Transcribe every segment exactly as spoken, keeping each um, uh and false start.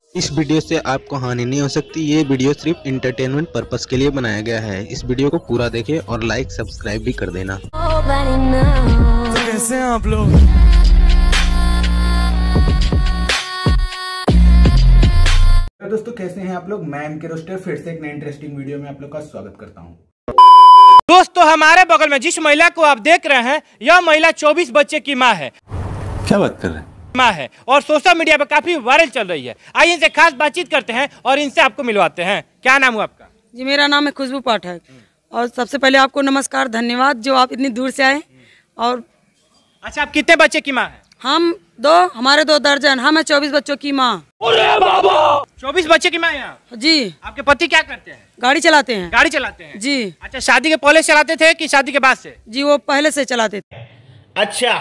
इस वीडियो से आपको हानि नहीं हो सकती। ये वीडियो सिर्फ इंटरटेनमेंट पर्पस के लिए बनाया गया है। इस वीडियो को पूरा देखें और लाइक सब्सक्राइब भी कर देना। तो कैसे हैं आप लोग? तो दोस्तों कैसे हैं आप लोग? मैं एम के रोस्टर फिर से एक नई इंटरेस्टिंग वीडियो में आप लोग का स्वागत करता हूं। दोस्तों हमारे बगल में जिस महिला को आप देख रहे हैं, यह महिला चौबीस बच्चे की मां है। क्या बात कर रहे हैं? मां है और सोशल मीडिया पर काफी वायरल चल रही है। आइए इनसे खास बातचीत करते हैं और इनसे आपको मिलवाते हैं। क्या नाम हुआ आपका? जी मेरा नाम है खुशबू पाठक। और सबसे पहले आपको नमस्कार, धन्यवाद जो आप इतनी दूर से आए। और अच्छा, आप कितने बच्चे की माँ है? हम दो, हमारे दो दर्जन, हम है चौबीस बच्चों की माँ। चौबीस बच्चे की माँ है जी। आपके पति क्या करते हैं? गाड़ी चलाते हैं। गाड़ी चलाते हैं जी। अच्छा, शादी के पहले चलाते थे कि शादी के बाद से? जी वो पहले से चलाते थे। अच्छा।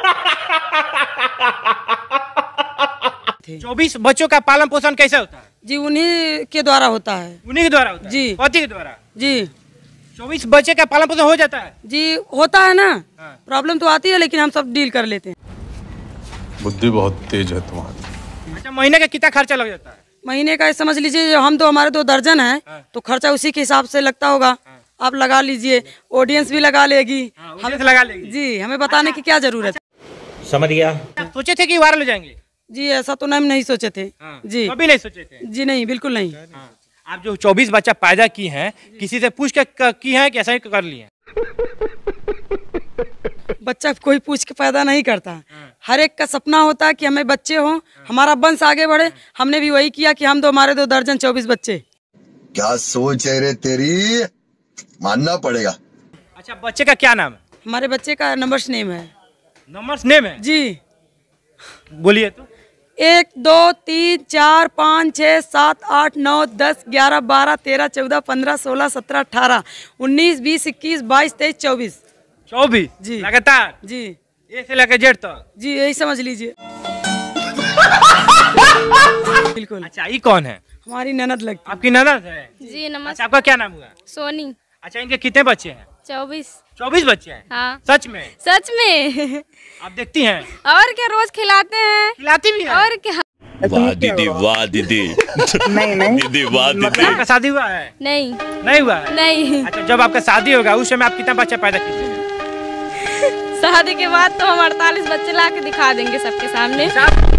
चौबीस बच्चों का पालन पोषण कैसे होता है? जी उन्हीं के द्वारा होता है। उन्हीं के द्वारा होता है? जी। पति के द्वारा? जी। चौबीस बच्चे का पालन पोषण हो जाता है? जी होता है ना। हाँ। प्रॉब्लम तो आती है लेकिन हम सब डील कर लेते हैं। बुद्धि बहुत तेज है तुम्हारी। अच्छा, महीने का कितना खर्चा लग जाता है? महीने का समझ लीजिए, हम तो हमारे दो दर्जन है तो खर्चा उसी के हिसाब से लगता होगा। आप लगा लीजिए, ऑडियंस भी लगा लेगी। हमें लगा लेगी जी, हमें बताने की क्या जरूरत है। समझ गया। सोचे थे कि वायरल हो जाएंगे? जी ऐसा तो हम नहीं सोचे थे। हाँ, जी कभी नहीं सोचे थे? जी नहीं, बिल्कुल नहीं। हाँ। आप जो चौबीस बच्चा पैदा की हैं, किसी से पूछ के की हैं कि ऐसा ही कर लिए? बच्चा कोई पूछ के पैदा नहीं करता। हर एक का सपना होता है कि हमें बच्चे हों, हमारा वंश आगे बढ़े। हमने भी वही किया कि हम दो, हमारे दो दर्जन चौबीस बच्चे। क्या सोच है रे तेरी, मानना पड़ेगा। अच्छा, बच्चे का क्या नाम है? हमारे बच्चे का नंबर्स नेम है। नंबर्स नेम है? जी बोलिए तो। एक दो तीन चार पाँच छः सात आठ नौ दस ग्यारह बारह तेरह चौदह पंद्रह सोलह सत्रह अठारह उन्नीस बीस इक्कीस बाईस तेईस चौबीस। चौबीस जी लगातार? जी। ए से लेकर जेड तक? जी यही समझ लीजिए। बिल्कुल। अच्छा, ये कौन है? हमारी ननद लगती। आपकी ननद है? जी नमस्ते। अच्छा, आपका क्या नाम हुआ? सोनी। अच्छा, इनके कितने बच्चे हैं? चौबीस। चौबीस बच्चे हैं? हाँ। सच में? सच में। आप देखती हैं? और क्या, रोज खिलाते हैं। खिलाती भी हैं? और क्या। वाह दीदी, वाह दीदी। नहीं नहीं दीदी, वाह दीदी। आपका शादी हुआ है? नहीं नहीं हुआ है? नहीं। अच्छा, जब आपका शादी होगा उस समय आप कितना बच्चा पैदा कीजिएगा? शादी के बाद तो हम अड़तालीस बच्चे ला के दिखा देंगे सबके सामने।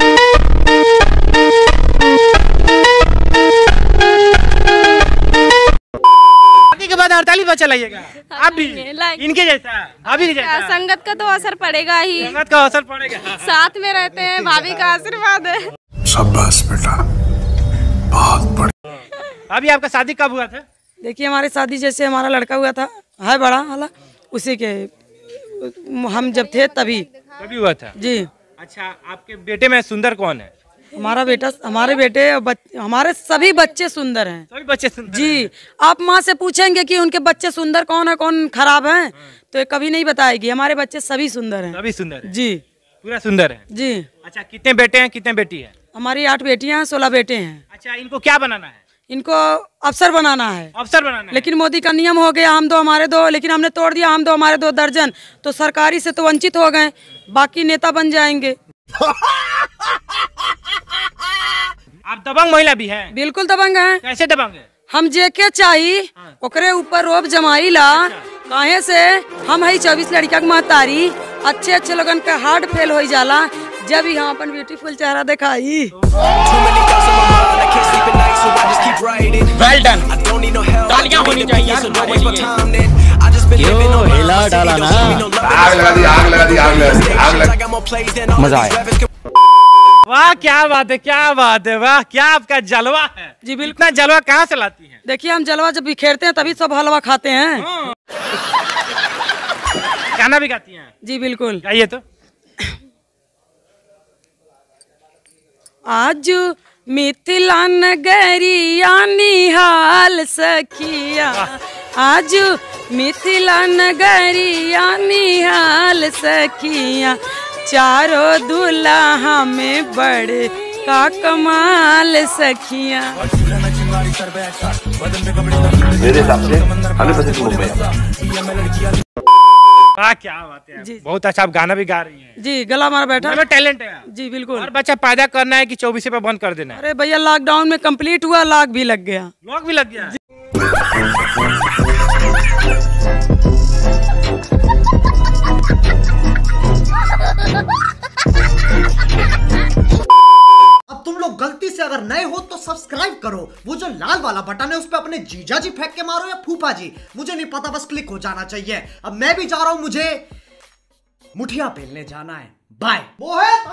शादी के बाद अड़तालीस बच्चा लाइएगा? आप भी इनके जैसा, भाभी के जैसा? संगत का तो असर पड़ेगा ही। संगत का असर पड़ेगा। साथ में रहते हैं, भाभी का आशीर्वाद है। शाबाश बेटा, बहुत बढ़िया। भाभी, आपका शादी कब हुआ था? देखिए हमारी शादी जैसे हमारा लड़का हुआ था, है बड़ा वाला, उसी के हम जब थे तभी तभी हुआ था। जी। अच्छा, आपके बेटे में सुंदर कौन है? हमारा बेटा, हमारे बेटे बच, हमारे सभी बच्चे सुंदर हैं। सभी बच्चे सुंदर जी हैं। आप माँ से पूछेंगे कि उनके बच्चे सुंदर कौन है कौन खराब है तो ये कभी नहीं बताएगी। हमारे बच्चे सभी सुंदर हैं। सभी सुंदर हैं? जी पूरा सुंदर है? जी। अच्छा, कितने बेटे हैं, कितने बेटी है? हमारी आठ बेटियां हैं, सोलह बेटे हैं। अच्छा, इनको क्या बनाना है? इनको अफसर बनाना है। अफसर बनाना है? लेकिन मोदी का नियम हो गया हम दो हमारे दो, लेकिन हमने तोड़ दिया, हम दो हमारे दो दर्जन, तो सरकारी से तो वंचित हो गए, बाकी नेता बन जाएंगे। आप दबंग महिला भी हैं? बिल्कुल दबंग हैं। कैसे दबंग है? हम जेके चाहिए ओकरे ऊपर रोब जमाई ला। काहे से हम है चौबीस लड़किया के महतारी, अच्छे अच्छे लोगन का हार्ट फेल हो जाला जब ही हम अपन ब्यूटीफुल चेहरा दिखाई। वेल डन, तालियां होनी चाहिए। क्यों हिला डाला ना? आग लगा दी, आग लगा दी, आग लगा दी, आग लगा। मजा आया। वाह, क्या बात है, क्या बात है, वाह क्या आपका जलवा है। जी बिल्कुल। इतना जलवा कहाँ से लाती हैं? देखिए हम जलवा जब बिखेरते हैं तभी सब हलवा खाते हैं। हाँ। गाना भी गाती हैं? जी बिल्कुल। गाइए तो। आज मिथिला नगरिया निहाल सखिया, आज मिथिला नगरिया निहाल सखिया, चारों दुल्हा में बड़े का कमाल सखिया। मेरे हिसाब से हंड्रेड परसेंट मुंबई। वाह क्या बात है, जी। बहुत अच्छा, आप गाना भी गा रही हैं। जी गला हमारा बैठा टैलेंट है जी बिल्कुल। और बच्चा पैदा करना है कि चौबीस पे बंद कर देना है? अरे भैया लॉकडाउन में कंप्लीट हुआ, लाख भी लग गया। लॉक भी लग गया। अब तुम लोग गलती से अगर नए हो तो सब्सक्राइब करो, वो जो लाल वाला बटन है उस पर अपने जीजा जी फेंक के मारो या फूफा जी, मुझे नहीं पता, बस क्लिक हो जाना चाहिए। अब मैं भी जा रहा हूं, मुझे मुठिया बेलने जाना है। बाय।